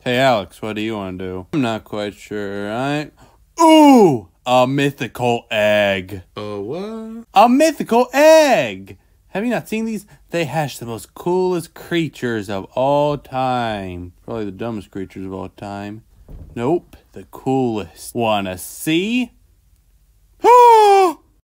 Hey, Alex, what do you want to do? I'm not quite sure, right? Ooh! A mythical egg. A what? A mythical egg! Have you not seen these? They hatch the most coolest creatures of all time. Probably the dumbest creatures of all time. Nope, the coolest. Wanna see? Oh!